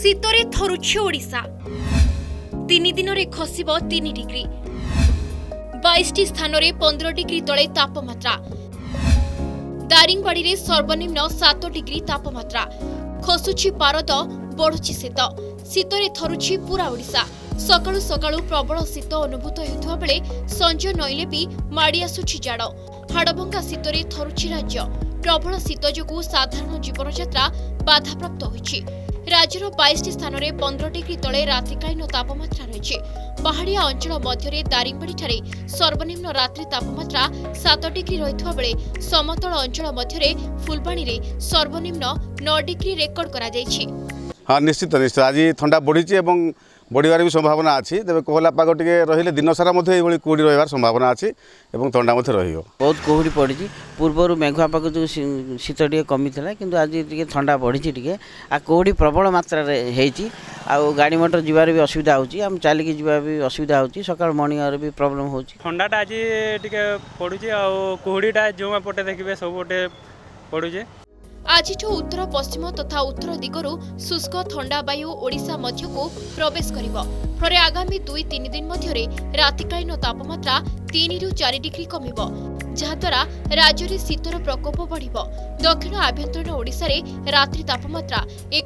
शीतरे थरुछि ओडिशा 3 दिन रे खसिबो 3 डिग्री 22 स्थान रे 15 डिग्री तले तापमात्रा दारिंगबाड़ी रे सर्वनिम्न 7 डिग्री तापमात्रा खसुछि पारद बढ़ुछि शीत शीतरे थरुछि पूरा ओडिशा सकाळु सकाळु प्रबल शीत अनुभूत हेउथबा बेले संजय नइले भी माडी आसुछि जाड़ हाड़भंगा शीतरे थरुछि राज्य प्रबल शीत जोगु साधारण जीवन यात्रा बाधाप्राप्त होइछि राज्यर 22 स्थान में 15 डिग्री तले रात्रिकालीन तापमात्रा रही पहाड़िया अंचल मध्य दारिंगबाड़ी ठारे सर्वनिम्न रात्रि तापमात्रा 7 डिग्री रही बेले समतल अंचल मध्य फुलबाणी रे सर्वनिम्न 9 डिग्री रेकर्ड करा जायछि। हाँ निश्चित निश्चित आज ठंडा बढ़ी बढ़िबार भी संभावना अच्छी तेज कोहला पाग टे रही दिन सारा कुहुड़ी रही संभावना अच्छी ठंडा बहुत कुहुड़ी पड़ी पूर्वर मेघुआ पाग जो शीत टे कमी कि आज ठंडा बढ़ी कुहुड़ी प्रबल मात्रा आउ गाड़ी मोटर जीवार भी असुविधा होची हम चलिकी जीवा भी असुविधा होची सकाळ मॉर्निंग भी प्रॉब्लम होची ठंडाटा आज टिके पड़ुची आ कुहुड़ीटा जो पटे देखिए सब पटे पड़ुचे आज उत्तर पश्चिम तथा उत्तर दिगरु शुष्क ठंडा वायु ओडिशा मध्यकु प्रवेश करिवो फरे आगामी 2-3 दिन मध्यरे रात्रिकालीन तापमात्रा 3 रु 4 डिग्री कमिवो जहाद्वारा राज्य में शीतर प्रकोप बढ़िवो। दक्षिण आभ्यंतरीण ओडिशा रे रात्रि तापमात्रा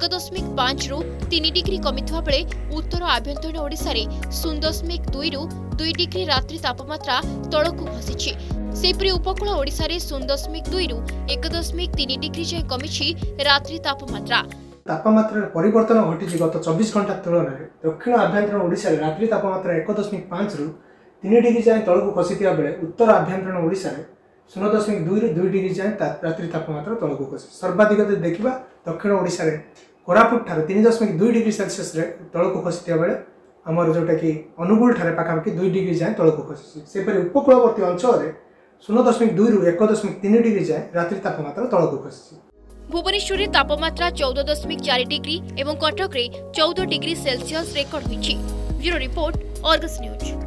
1.5 रु 3 डिग्री कमिथवा बेले उत्तर आभ्यंतरीण ओडिशा रे 0.2 रु 2 डिग्री रात्रि तापमात्रा तळकु खसिछि सेपरि उपकूल ओडिशा रे 0.2 रु 1.3 डिग्री जाय कमिछि रात्रि तापमात्रा परिवर्तन घटी गत 24 घंटा तुलन में दक्षिण आभ्यंतरीण ओडिशा रे रात्रि तापमात्रा 1.5 रु 3 डिग्री जाए तलक खसी बेले उत्तर आभ्यंतरीण ओडिशा रे 0.2 रु 2 डिग्री जाए रात्रि तापमात्रा तलक खसी सर्वाधिक देखा दक्षिण ओडिशा रे कोरापुट ठारे 3.2 डिग्री सेल्सियस रे तलक खसी बेले आमर जोटा कि अनुगुल ठारे पाखापाखि 2 डिग्री जाए तलक खसी सेपरि उपकूलवर्ती अंचल रे 0.2 रु 1.3 डिग्री जाए रात्रि तापमात्रा तलक खसी। भुवनेश्वर रे तापमात्रा 14.4 डिग्री एवं कटक रे 14 डिग्री सेल्सियस रेकर्ड होइछि। Bureau report Argus news.